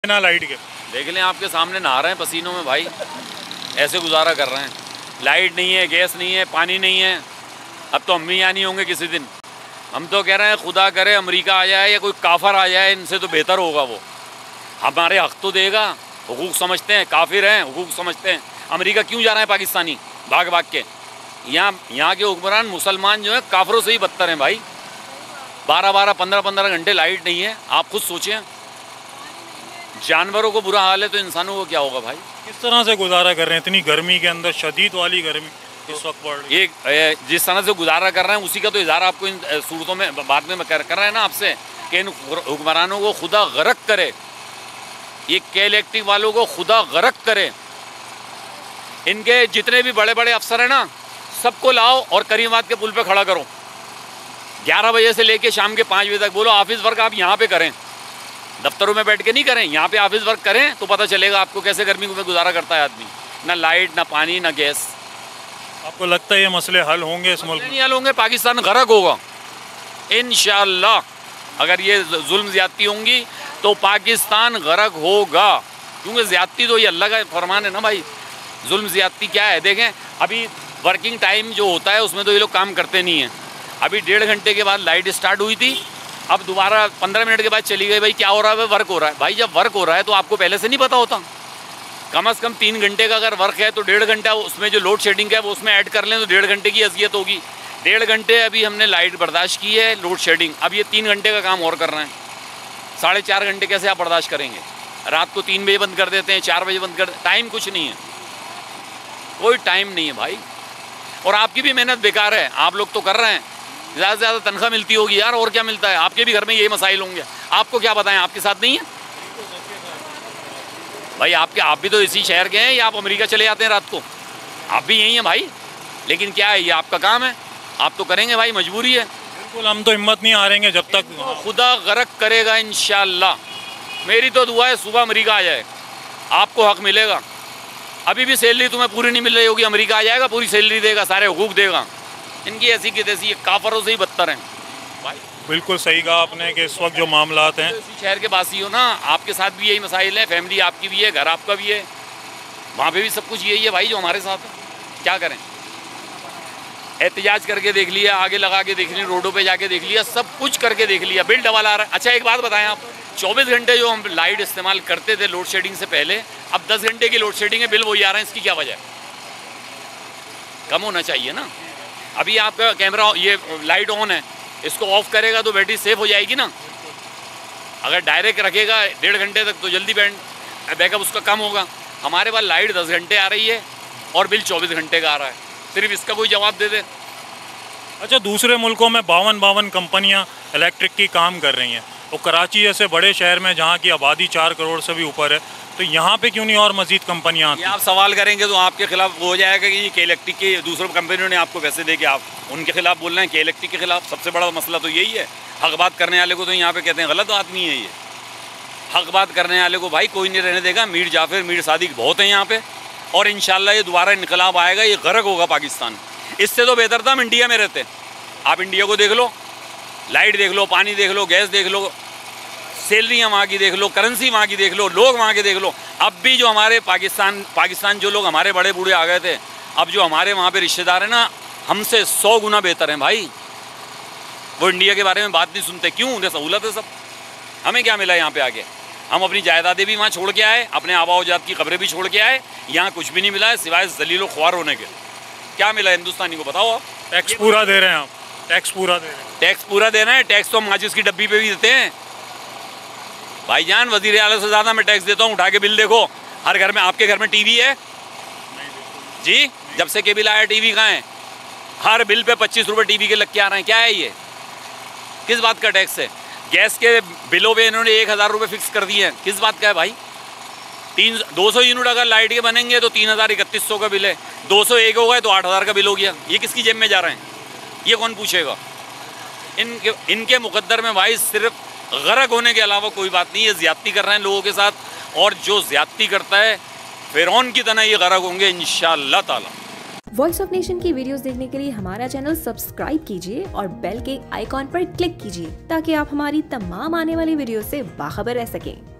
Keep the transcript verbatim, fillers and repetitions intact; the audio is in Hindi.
बिना लाइट के देख लें, आपके सामने नहा रहे हैं पसीनों में भाई, ऐसे गुजारा कर रहे हैं। लाइट नहीं है, गैस नहीं है, पानी नहीं है। अब तो हम भी यहाँ नहीं होंगे किसी दिन। हम तो कह रहे हैं खुदा करे अमेरिका आ जाए या कोई काफिर आ जाए, इनसे तो बेहतर होगा वो। हमारे हक तो देगा, हुकूक समझते हैं, काफिर हैं हुकूक समझते हैं। अमेरिका क्यों जा रहे हैं पाकिस्तानी भाग भाग के? यहाँ यहाँ के हुक्मरान मुसलमान जो है काफिरों से ही बदतर हैं भाई। बारह बारह पंद्रह पंद्रह घंटे लाइट नहीं है, आप खुद सोचें। जानवरों को बुरा हाल है तो इंसानों को क्या होगा भाई? किस तरह से गुजारा कर रहे हैं इतनी गर्मी के अंदर, शदीद वाली गर्मी इस वक्त बढ़ रही है। ये जिस तरह से गुजारा कर रहे हैं उसी का तो इज़हार आपको इन सूरतों में बाद में कर, कर रहे हैं ना आपसे कि इन हुक्मरानों को खुदा गर्क करे, ये के इलेक्ट्रिक वालों को खुदा गर्क करे। इनके जितने भी बड़े बड़े अफसर हैं ना, सबको लाओ और करीमाबाद के पुल पे खड़ा करो। ग्यारह बजे से लेके शाम के पाँच बजे तक बोलो ऑफिस वर्क आप यहाँ पे करें, दफ्तरों में बैठ के नहीं करें, यहाँ पे ऑफिस वर्क करें तो पता चलेगा आपको कैसे गर्मी में गुजारा करता है आदमी। ना लाइट, ना पानी, ना गैस। आपको लगता है ये मसले हल होंगे इस मुल्क में? नहीं हल होंगे, पाकिस्तान गरक होगा इंशाअल्लाह। अगर ये जुल्म ज़्यादती होंगी तो पाकिस्तान गरक होगा, क्योंकि ज़्यादती तो ये अल्लाह का फरमान है ना भाई। जुल्म ज़्यादती क्या है? देखें, अभी वर्किंग टाइम जो होता है उसमें तो ये लोग काम करते नहीं हैं। अभी डेढ़ घंटे के बाद लाइट स्टार्ट हुई थी, अब दोबारा पंद्रह मिनट के बाद चली गई। भाई क्या हो रहा है? वर्क हो रहा है। भाई जब वर्क हो रहा है तो आपको पहले से नहीं पता होता? कम से कम तीन घंटे का अगर वर्क है तो डेढ़ घंटा उसमें जो लोड शेडिंग है वो उसमें ऐड कर लें तो डेढ़ घंटे की अजियत होगी। डेढ़ घंटे अभी हमने लाइट बर्दाश्त की है, लोड शेडिंग, अब ये तीन घंटे का काम और कर रहे हैं। साढ़े चार घंटे कैसे आप बर्दाश्त करेंगे? रात को तीन बजे बंद कर देते हैं, चार बजे बंद कर, टाइम कुछ नहीं है, कोई टाइम नहीं है भाई। और आपकी भी मेहनत बेकार है, आप लोग तो कर रहे हैं, ज़्यादा से ज़्यादा तनख्वाह मिलती होगी यार, और क्या मिलता है? आपके भी घर में यही मसाइल होंगे, आपको क्या बताएं, आपके साथ नहीं है भाई? आपके आप भी तो इसी शहर के हैं या आप अमेरिका चले जाते हैं रात को? आप भी यही हैं भाई। लेकिन क्या है, ये आपका काम है, आप तो करेंगे भाई, मजबूरी है। बिल्कुल, हम तो हिम्मत नहीं हारेंगे जब तक खुदा गरक करेगा इंशाअल्लाह। मेरी तो दुआ है सुबह अमेरिका आ जाए, आपको हक मिलेगा। अभी भी सैलरी तुम्हें पूरी नहीं मिल रही होगी, अमेरिका आ जाएगा, पूरी सैलरी देगा, सारे हुकूक देगा। इनकी ऐसी की तैसी काफरों से ही बदतर हैं भाई। बिल्कुल सही कहा आपने कि इस वक्त जो मामलात हैं, इसी शहर के बासी हो ना, आपके साथ भी यही मसाइल हैं, फैमिली आपकी भी है, घर आपका भी है, वहाँ पे भी सब कुछ यही है भाई जो हमारे साथ है। क्या करें? एहतजाज करके देख लिया, आगे लगा के देख लिया, रोडों पे जाके देख लिया, सब कुछ करके देख लिया, बिल डबल आ रहा है। अच्छा एक बात बताएं आप, चौबीस घंटे जो हम लाइट इस्तेमाल करते थे लोड शेडिंग से पहले, अब दस घंटे की लोड शेडिंग है, बिल वही आ रहे हैं, इसकी क्या वजह है? कम होना चाहिए ना। अभी आपका कैमरा ये लाइट ऑन है, इसको ऑफ करेगा तो बैटरी सेफ हो जाएगी ना। अगर डायरेक्ट रखेगा डेढ़ घंटे तक तो जल्दी बैंड बैकअप उसका कम होगा। हमारे पास लाइट दस घंटे आ रही है और बिल चौबीस घंटे का आ रहा है, सिर्फ इसका कोई जवाब दे दे। अच्छा, दूसरे मुल्कों में बावन बावन कंपनियां इलेक्ट्रिक की काम कर रही हैं, और कराची जैसे बड़े शहर में जहाँ की आबादी चार करोड़ से भी ऊपर है, तो यहाँ पे क्यों नहीं और मजीद कंपनियाँ आती? आप सवाल करेंगे तो आपके खिलाफ हो जाएगा कि के इलेक्ट्रिक की दूसरों कंपनियों ने आपको पैसे दे के आप उनके खिलाफ बोल रहे हैं, के इलेक्ट्रिक के खिलाफ। सबसे बड़ा मसला तो यही है। हक बात करने वाले को तो यहाँ पे कहते हैं गलत आदमी है ये। हक बात करने वाले को भाई कोई नहीं रहने देगा। मीर जाफिर, मीर सादिक बहुत हैं यहाँ पे, और इंशाल्लाह ये दोबारा इनकलाब आएगा, ये गरक होगा पाकिस्तान। इससे तो बेहतर था हम इंडिया में रहते। आप इंडिया को देख लो, लाइट देख लो, पानी देख लो, गैस देख लो, सैलरियाँ वहाँ की देख लो, करेंसी वहाँ की देख लो, लोग वहाँ के देख लो। अब भी जो हमारे पाकिस्तान पाकिस्तान जो लोग हमारे बड़े बूढ़े आ गए थे, अब जो हमारे वहाँ पे रिश्तेदार हैं ना, हमसे सौ गुना बेहतर हैं भाई। वो इंडिया के बारे में बात नहीं सुनते, क्यों? उन्हें सहूलत है सब। हमें क्या मिला यहाँ पे आके? हम अपनी जायदादें भी वहाँ छोड़ के आए, अपने आबा अजदाद की कब्रें भी छोड़ के आए, यहाँ कुछ भी नहीं मिला है सिवाय जलीलो ख्वार होने के। क्या मिला हिंदुस्तानी को, बताओ आप? टैक्स पूरा दे रहे हैं आप, टैक्स पूरा दे रहे हैं। टैक्स पूरा देना है, टैक्स तो हम माचिस की डब्बी पे भी देते हैं भाईजान। वज़ीर आला से ज़्यादा मैं टैक्स देता हूँ। उठा के बिल देखो, हर घर में। आपके घर में टीवी है जी? जब से के बिल आया टीवी कहाँ है? हर बिल पे पच्चीस रुपये टीवी के लग के आ रहे हैं। क्या है ये? किस बात का टैक्स है? गैस के बिलों पे इन्होंने एक हज़ार रुपये फिक्स कर दिए हैं, किस बात का है भाई? तीन दो सौ यूनिट अगर लाइट के बनेंगे तो तीन हज़ार इकतीस सौ का बिल है, दो सौ एक हो गए तो आठ हज़ार का बिल हो गया। ये किसकी जेब में जा रहे हैं? ये कौन पूछेगा? इनके इनके मुकद्दर में भाई सिर्फ गरक होने के अलावा कोई बात नहीं है। ज़्यादती कर रहे हैं लोगों के साथ, और जो ज़्यादती करता है फिरौन की तरह ये गरक होंगे इंशाअल्लाह ताला। वॉइस ऑफ नेशन की वीडियोस देखने के लिए हमारा चैनल सब्सक्राइब कीजिए और बेल के आइकॉन पर क्लिक कीजिए ताकि आप हमारी तमाम आने वाली वीडियो से बाखबर रह सकें।